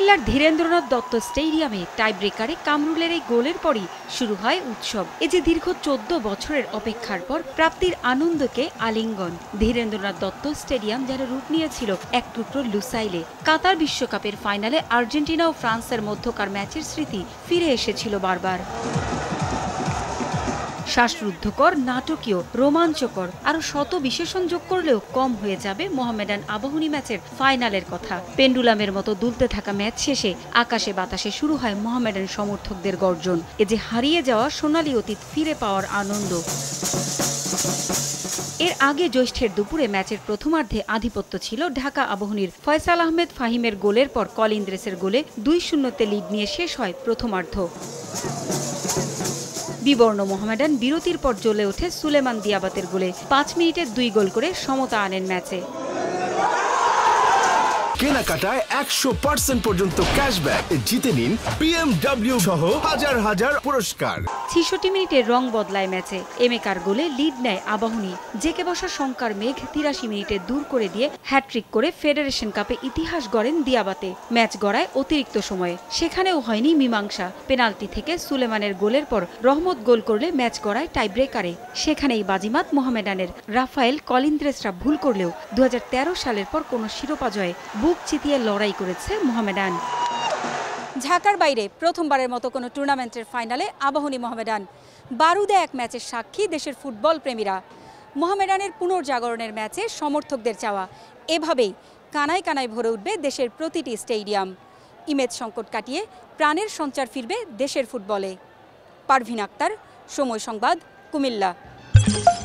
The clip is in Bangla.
কুমিল্লার ধীরেন্দ্রনাথ দত্ত স্টেডিয়ামে টাইব্রেকারে কামরুলের এই গোলের পরই শুরু হয় উৎসব। এই যে দীর্ঘ 14 বছরের অপেক্ষার পর প্রাপ্তির আনন্দকে আলিঙ্গন। ধীরেন্দ্রনাথ দত্ত স্টেডিয়াম যেন রূপ নিয়েছিল এক টুকরো লুসাইলে। কাতার বিশ্বকাপের ফাইনালে আর্জেন্টিনা ও ফ্রান্সের মধ্যকার ম্যাচের স্মৃতি ফিরে এসেছিল বারবার। শ্বাসরুদ্ধকর, নাটকীয়, রোমাঞ্চকর আরো শত বিশেষণ যোগ করলেও কম হয়ে যাবে মোহামেডান আবাহনী ম্যাচের ফাইনালের কথা। পেন্ডুলামের মতো দুলতে থাকা ম্যাচ শেষে আকাশে বাতাসে শুরু হয় মোহামেডান সমর্থকদের গর্জন। এ যে হারিয়ে যাওয়া সোনালী অতীত ফিরে পাওয়ার আনন্দ। এর আগে জ্যৈষ্ঠের দুপুরে ম্যাচের প্রথমার্ধে আধিপত্য ছিল ঢাকা আবাহনীর। ফয়সাল আহমেদ ফাহিমের গোলের পর কলিন্দ্রেসের গোলে 2-0 লিড নিয়ে শেষ হয় প্রথমার্ধ। বিবর্ণ মোহামেডান বিরতির পর জ্বলে ওঠে সুলেমান দিয়াবাতের গোলে। 5 মিনিটে 2 গোল করে সমতা আনেন ম্যাচে। কেনাকাটায় 100% পর্যন্ত ক্যাশব্যাক জিতে নিন BMW সহ হাজার হাজার পুরস্কার। 66 মিনিটে রং বদলায় ম্যাচে। এমেকার গোলে লিড নেয় আবাহনী। জেকে বসা শঙ্কার মেঘ 83 মিনিটে দূর করে দিয়ে হ্যাট্রিক করে ফেডারেশন কাপে ইতিহাস গড়েন দিয়াবাতে। ম্যাচ গড়ায় অতিরিক্ত সময়ে, সেখানেও হয়নি মীমাংসা। পেনাল্টি থেকে সুলেমানের গোলের পর রহমত গোল করলে ম্যাচ গড়ায় টাইব্রেকারে। সেখানেই বাজিমাত মোহামেডানের। রাফায়েল, কলিন্দ্রেসরা ভুল করলেও 2013 সালের পর কোনো শিরোপা জয়ে বুক চিতিয়ে লড়াই করেছে মোহামেডান। ঢাকার বাইরে প্রথমবারের মতো কোনো টুর্নামেন্টের ফাইনালে আবাহনী মোহামেডান। বারুদে এক ম্যাচের সাক্ষী দেশের ফুটবল প্রেমীরা। মোহামেডানের পুনর্জাগরণের ম্যাচে সমর্থকদের চাওয়া। এভাবেই কানায় কানায় ভরে উঠবে দেশের প্রতিটি স্টেডিয়াম। ইমেজ সংকট কাটিয়ে প্রাণের সঞ্চার ফিরবে দেশের ফুটবলে। পারভিন আক্তার, সময় সংবাদ, কুমিল্লা।